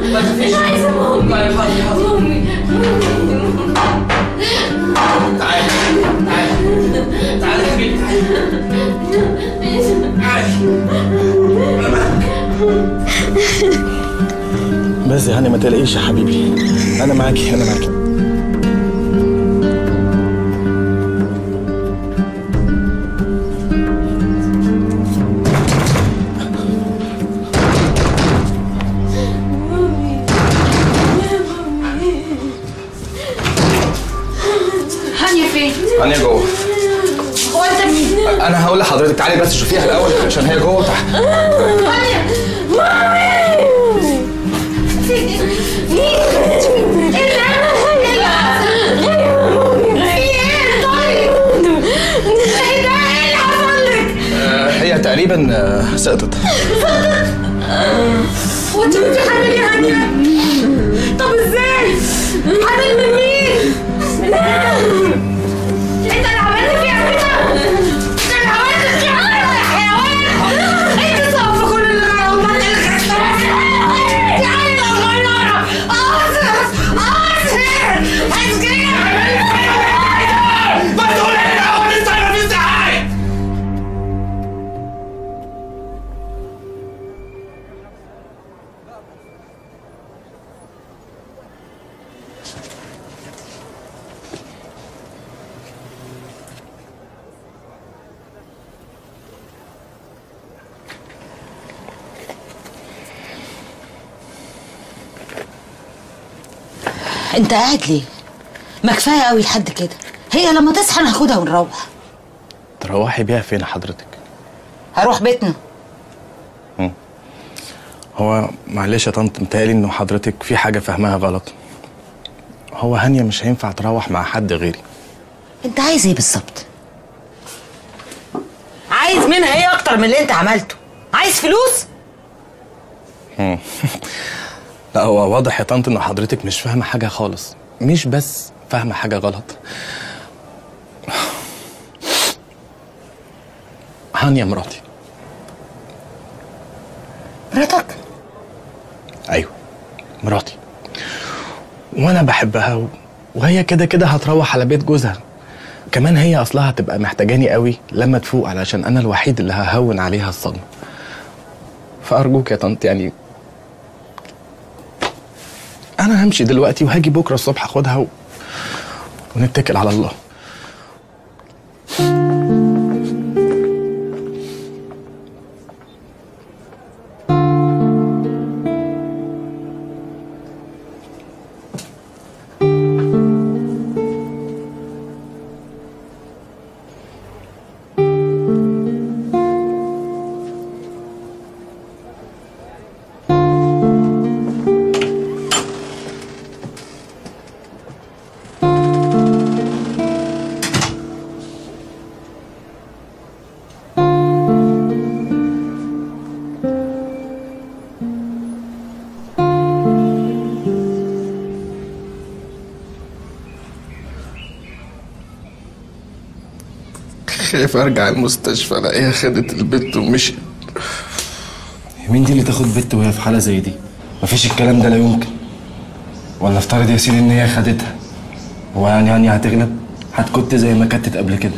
ما تخافيش. انا عايزه مامي. طيب حاضر. مامي. تعالي تعالي يا حبيبي تعالي. انا معاك. بس يا هاني ما تقلقيش يا حبيبي، انا معاكي انا معاكي. هانية فين؟ هانية جوه. هو انت مين؟ انا هقول لحضرتك تعالي بس شوفيها الاول عشان هي جوه تحت. هانية مامي. هي تقريبا سقطت. هو انت كنت حامل يا هانية؟ طب ازاي؟ حامل من مين؟ انت اللي عملت فيها كده؟ انت اللي عملت فيها كده يا حيوان؟ انت صف كل اللي عملت لك. تعالي يا صغيرة. ما تقولي لي الاول انت ما فيش حاجه. انت قاعد ليه؟ ما كفايه قوي لحد كده. هي لما تصحى انا هاخدها ونروح. تروحي بيها فين حضرتك؟ هروح بيتنا. هو معلش يا طنط، متهيألي انه حضرتك في حاجه فاهماها غلط. هو هانية مش هينفع تروح مع حد غيري. انت عايز ايه بالظبط؟ عايز منها ايه اكتر من اللي انت عملته؟ عايز فلوس؟ لا هو واضح يا طنط ان حضرتك مش فاهمه حاجه خالص، مش بس فاهمه حاجه غلط. هانية مراتي. مراتك؟ ايوه مراتي، وانا بحبها وهي كده كده هتروح على بيت جوزها. كمان هي اصلها هتبقى محتاجاني قوي لما تفوق، علشان انا الوحيد اللي ههون عليها الصدمه. فارجوك يا طنط يعني انا همشي دلوقتي وهاجي بكره الصبح اخدها ونتكل على الله. خايف ارجع المستشفى الاقيها خدت البت ومشيت. مين دي اللي تاخد بنت وهي في حاله زي دي؟ مفيش الكلام ده، لا يمكن. ولا افترض يا سيدي ان هي خدتها، هو يعني هتغلب؟ هتكت زي ما كتت قبل كده.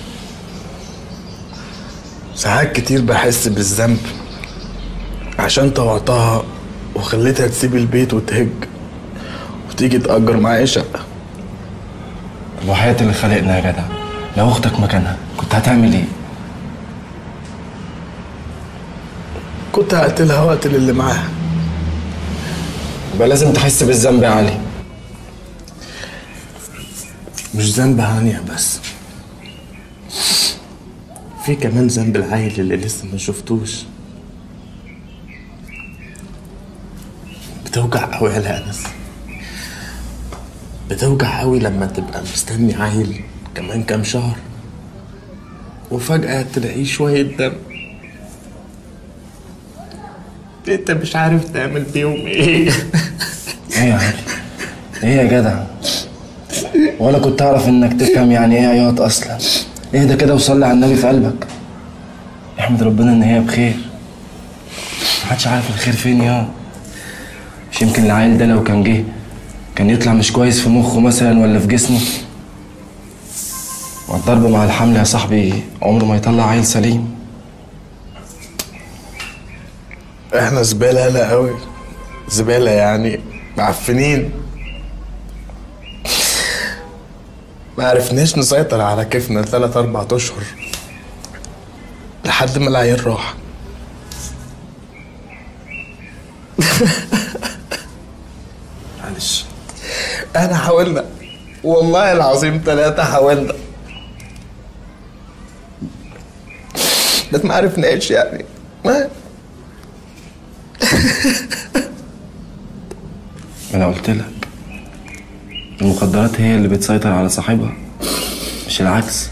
ساعات كتير بحس بالذنب عشان طوعتها وخليتها تسيب البيت وتهج وتيجي تأجر معايا شقة. طب وحياة اللي خلقنا يا جدع، لو اختك مكانها كنت هتعمل ايه؟ كنت هقتلها واقتل اللي معاها. يبقى لازم تحس بالذنب يا علي. مش ذنب هانية بس، في كمان ذنب العيل اللي لسه ما شفتوش. بتوجع قوي يا انس، بتوجع قوي لما تبقى مستني عيل كمان كام شهر وفجأة تلاقيه شوية دم انت مش عارف تعمل بيهم ايه. ايه يا علي؟ ايه يا جدع؟ ولا كنت اعرف انك تفهم يعني ايه عياط اصلا. اهدى كده وصلي على النبي في قلبك. احمد ربنا ان هي بخير. محدش عارف الخير فين يا. مش يمكن العيل ده لو كان جه كان يطلع مش كويس في مخه مثلا ولا في جسمه؟ والضرب مع الحمل يا صاحبي عمره ما يطلع عيل سليم. احنا زبالة لا قوي، زبالة يعني معفنين، ما عرفناش نسيطر على كيفنا 3-4 اشهر لحد ما العيال راح. معلش احنا حاولنا والله العظيم 3 حاولنا بس ما عرفناش يعني ما انا قلت لك المخدرات هي اللي بتسيطر على صاحبها مش العكس.